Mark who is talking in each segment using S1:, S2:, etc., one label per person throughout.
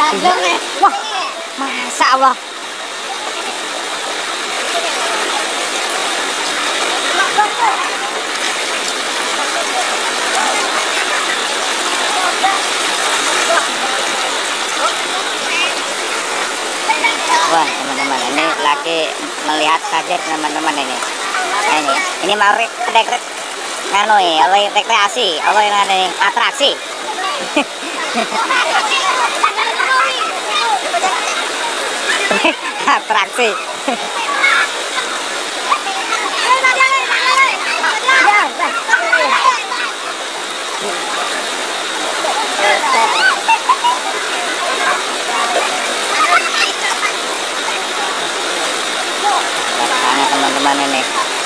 S1: Wah, Masya Allah. Wah, teman-teman, ini lagi melihat banjir teman-teman ini. Nah, ini mau nganu ya, rekreasi, apa yang atraksi. Atraksi. Nah, teman-teman ini.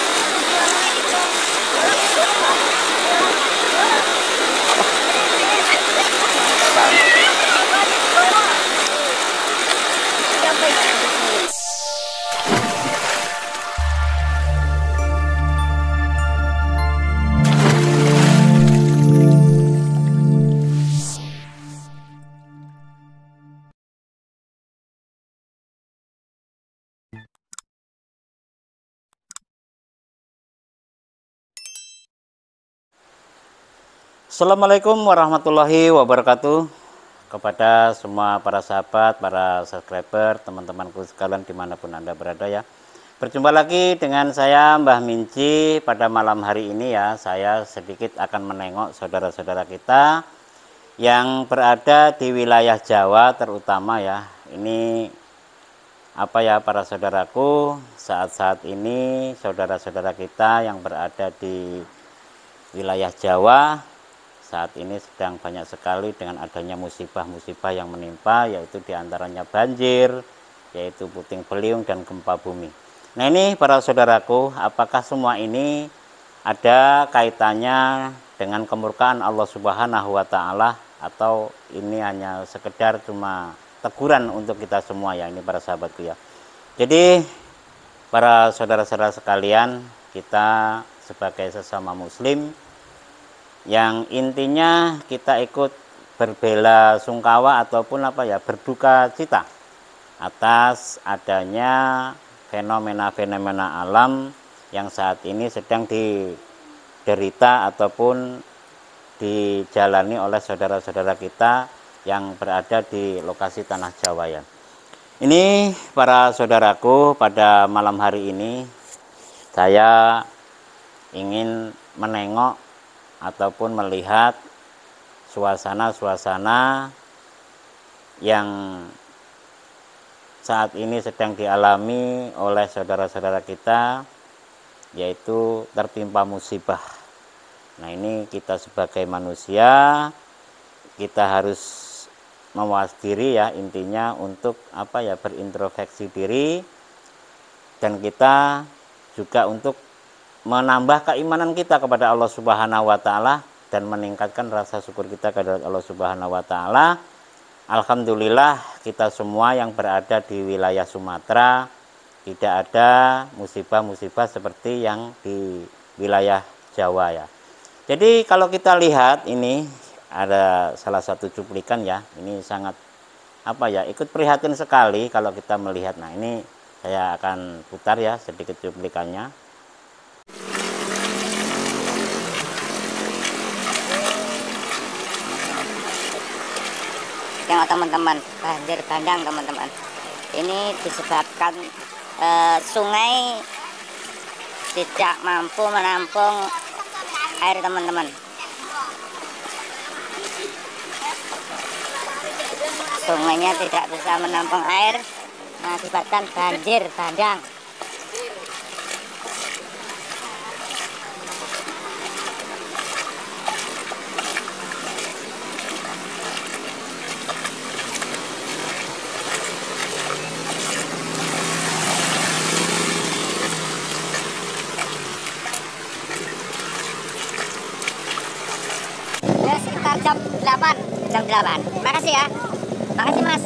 S2: Assalamualaikum warahmatullahi wabarakatuh. Kepada semua para sahabat, para subscriber, teman-temanku sekalian dimanapun Anda berada ya. Berjumpa lagi dengan saya Mbah Minci pada malam hari ini ya. Saya sedikit akan menengok saudara-saudara kita yang berada di wilayah Jawa terutama ya. Ini apa ya para saudaraku, saat-saat ini saudara-saudara kita yang berada di wilayah Jawa saat ini sedang banyak sekali dengan adanya musibah-musibah yang menimpa, yaitu diantaranya banjir, yaitu puting beliung dan gempa bumi. Nah ini para saudaraku, apakah semua ini ada kaitannya dengan kemurkaan Allah Subhanahu wa Ta'ala, atau ini hanya sekedar cuma teguran untuk kita semua ya, ini para sahabatku ya. Jadi para saudara-saudara sekalian, kita sebagai sesama muslim yang intinya kita ikut berbela sungkawa ataupun apa ya, berduka cita atas adanya fenomena-fenomena alam yang saat ini sedang diderita ataupun dijalani oleh saudara-saudara kita yang berada di lokasi tanah Jawa ya. Ini para saudaraku, pada malam hari ini saya ingin menengok ataupun melihat suasana-suasana yang saat ini sedang dialami oleh saudara-saudara kita, yaitu tertimpa musibah. Nah ini kita sebagai manusia, kita harus mawas diri ya, intinya untuk apa ya, berintrospeksi diri, dan kita juga untuk menambah keimanan kita kepada Allah Subhanahu wa Ta'ala dan meningkatkan rasa syukur kita kepada Allah Subhanahu wa Ta'ala. Alhamdulillah kita semua yang berada di wilayah Sumatera tidak ada musibah-musibah seperti yang di wilayah Jawa ya. Jadi kalau kita lihat ini ada salah satu cuplikan ya, ini sangat apa ya, ikut prihatin sekali kalau kita melihat. Nah ini saya akan putar ya sedikit cuplikannya.
S1: Tengok teman-teman, banjir bandang teman-teman. Ini disebabkan sungai tidak mampu menampung air teman-teman. Sungainya tidak bisa menampung air, mengakibatkan banjir bandang. Sekitar jam 8. Makasih ya. Makasih Mas.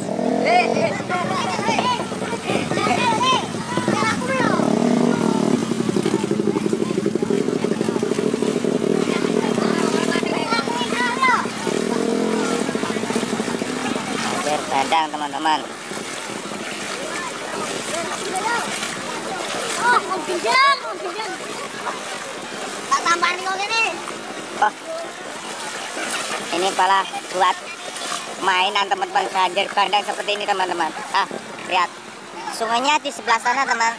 S1: Banjir bandang teman-teman. Oh, ini malah buat mainan teman-teman, banjir bandang seperti ini teman-teman. Ah, lihat sungainya di sebelah sana teman.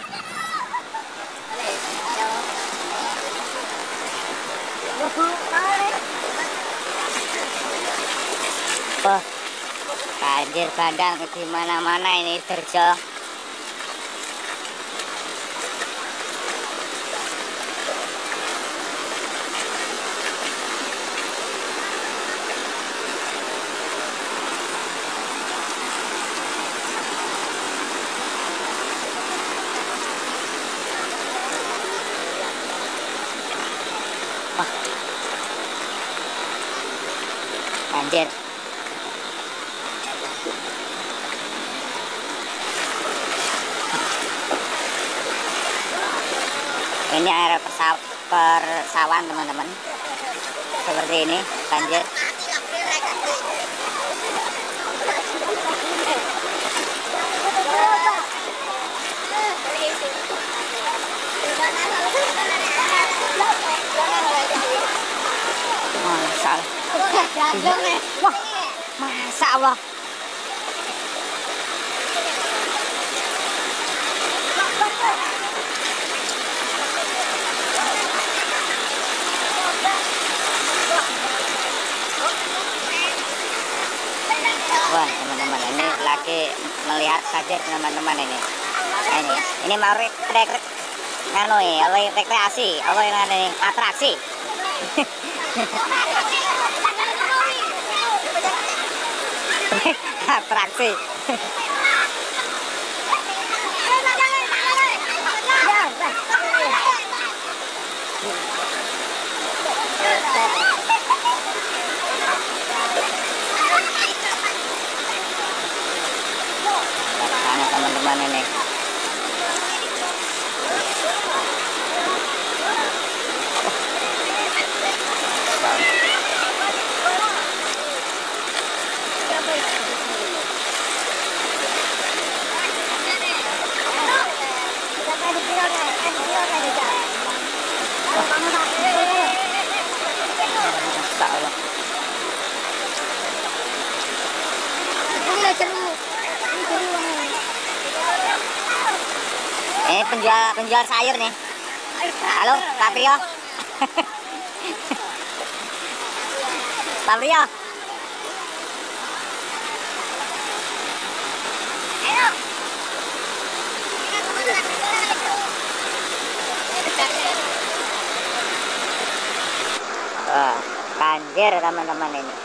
S1: Oh, banjir bandang di mana-mana ini terjal. Banjir. Ini area persawahan teman-teman. Seperti ini banjir. Wah, Masya Allah. Wah teman-teman, ini lagi melihat saja teman-teman ini. Ini mau nganu rekreasi, ini atraksi. Atraksi. Sana teman-teman ini. Masya Allah. Ini penjual sayur nih. Halo, Pak Prio. Pak Prio. Banjir teman-teman ini.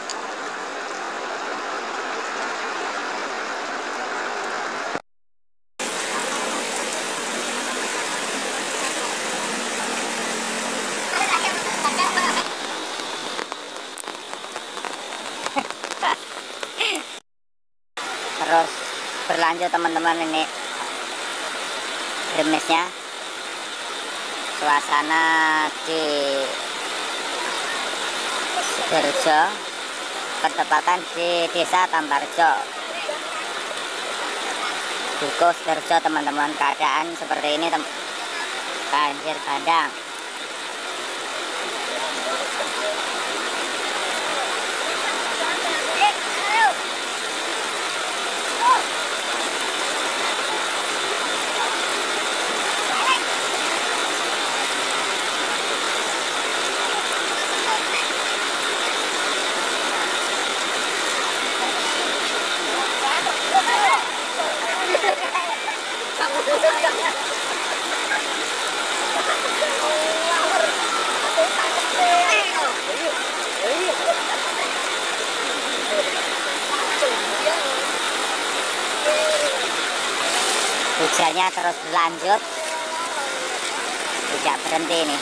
S1: Terus berlanjut teman-teman ini remesnya, suasana di Sidoarjo, bertepatan di Desa Tambarjo, Dukuh Sidoarjo teman-teman. Keadaan seperti ini banjir bandang. Hujannya terus berlanjut, tidak berhenti nih.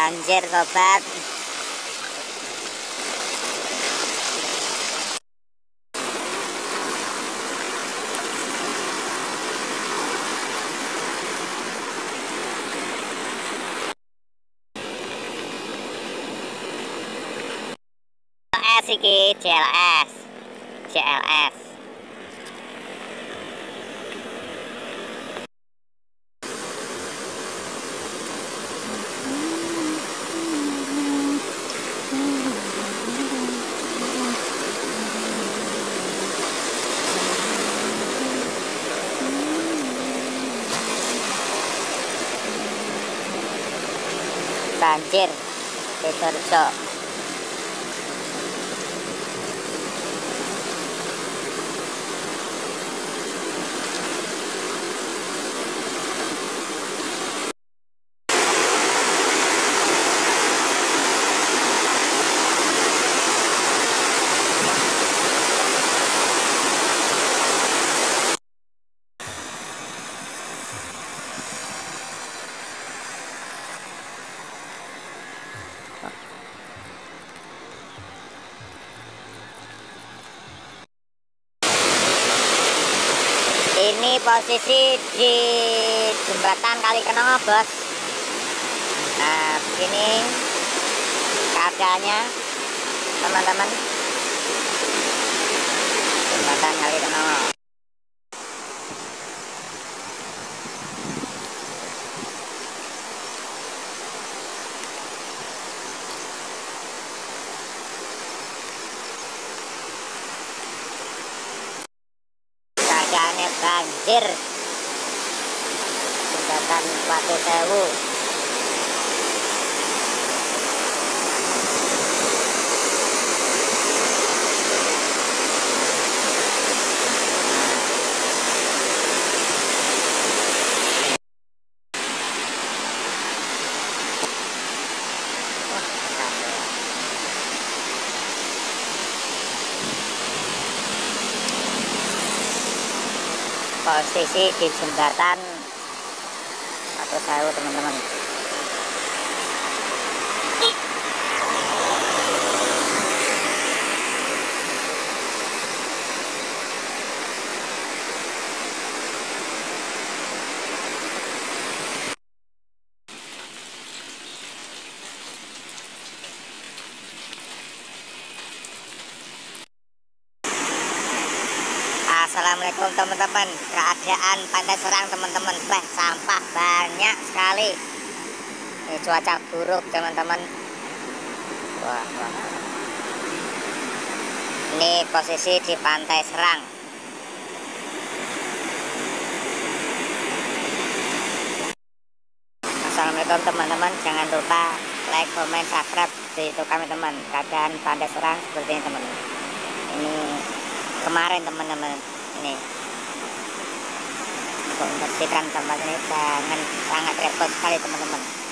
S1: banjir sobat. CLS iki, CLS. Banjir Sidoarjo. Ini posisi di jembatan Kali Kenong, bos. Nah, begini keadaannya, teman-teman. Jembatan Kali Kenong. Keadaannya banjir jembatan Watu Sewu. Posisi di jembatan Watu Sewu, teman-teman. Assalamualaikum teman-teman. Keadaan Pantai Serang, teman-teman. Sampah banyak sekali. Ini cuaca buruk, teman-teman. Wah. Ini posisi di Pantai Serang. Assalamualaikum teman-teman. Jangan lupa like, comment, subscribe di YouTube kami, teman. Keadaan Pantai Serang seperti ini, teman. Ini kemarin, teman-teman. Ini untuk membersihkan tempat ini sangat repot sekali, teman-teman.